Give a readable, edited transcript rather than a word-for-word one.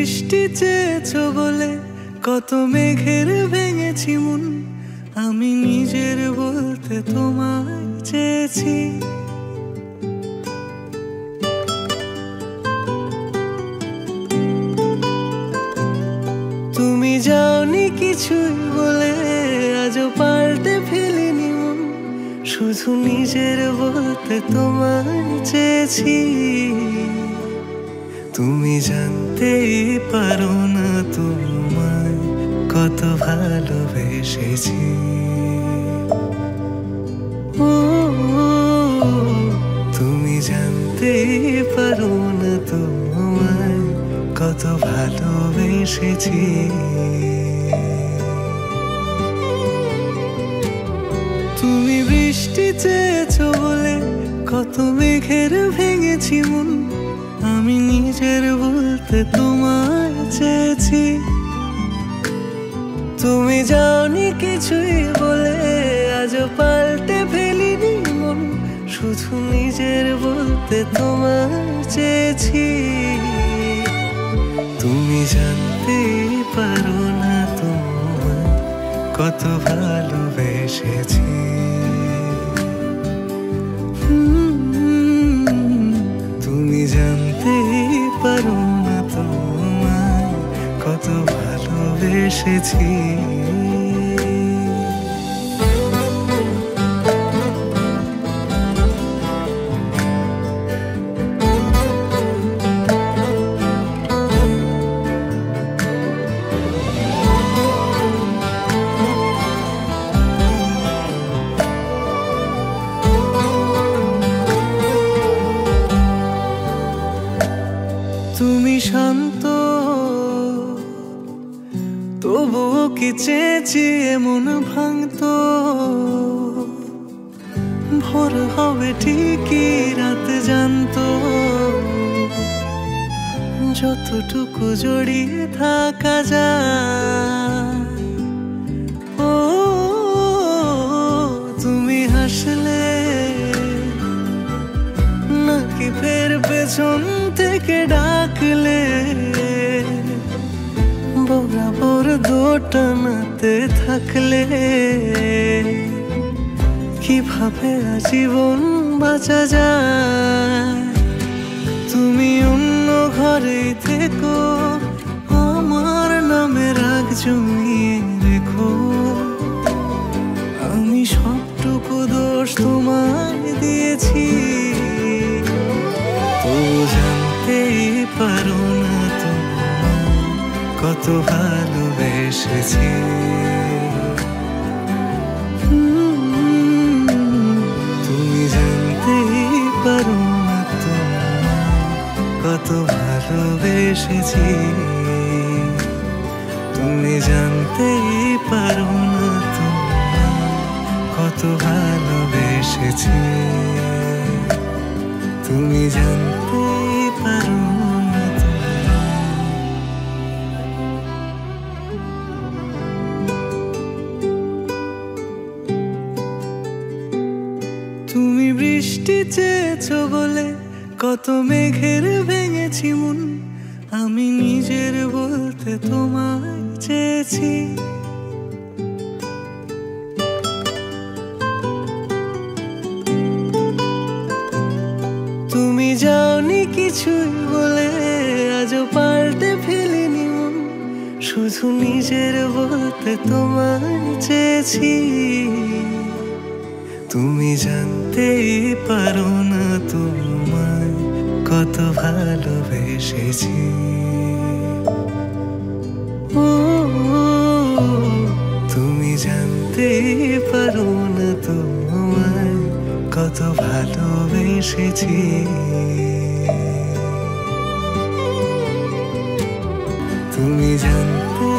বৃষ্টি চেয়েছো বলে কত মেঘের ভেঙেছি মন, আমি নিজের বলতে তোমায় চেয়েছি। তুমি যাওনি কিছুই বলে আজও পাল্টে ফেলিনি মন, শুধু নিজের বলতে তোমায় চেয়েছি। তুমি জানতেই পারো না তোমায় কত ভালোবেসেছি। ও তুমি জানতেই পারো না তোমায় কত ভালোবেসেছি। তুমি বৃষ্টি চেয়েছো বলে কত মেঘের ভেঙেছি মন, আমি নিজের বলতে তোমায় চেয়েছি। তুমি যাওনি কিছুই বলে আজও পাল্টে ফেলিনি মন, শুধু নিজের বলতে তোমায় চেয়েছি। তুমি জানতে পারো না তোমায় কত ভালোবেসেছি। তুমি জানতে পারো না তোমায় কত ভালোবেসেছি। তুমি শান্ত তবুও কি চেয়েছি মন ভাঙতো, ভোর হবে ঠিকই রাত জানতো, যতটুকু জড়িয়ে থাকা যায়। ও তুমি হাসলে নাকি ফের পেছন থেকে ডাকলে, বরাবর দোটানাতে থাকলে কিভাবে আজীবন বাঁচা যায়। তুমি অন্য ঘরে থেকো, আমার নামে রাগ জমিয়ে রেখো, আমি সবটুকু দোষ তোমায় দিয়েছি। তো জানতেই পারো না তোমায় কত ভালোবেসেছি। তুমি জানতেই পারো না তোমায় কত ভালোবেসেছি। তুমি জানতেই পারো না তোমায় কত ভালোবেসেছি। তুমি জানতেই পারো না তুমি বৃষ্টি চেয়েছো বলে কত মেঘের ভেঙেছি মন, আমি নিজের বলতে তোমায় চেয়েছি। তুমি যাওনি কিছুই বলে আজও পাল্টে ফেলিনি মন, শুধু নিজের বলতে তোমায় চেয়েছি। তুমি জানতেই পারো না তোমায় কত ভালোবেসেছি। ও তুমি জানতেই পারো না তোমায় কত ভালোবেসেছি। তুমি জানতে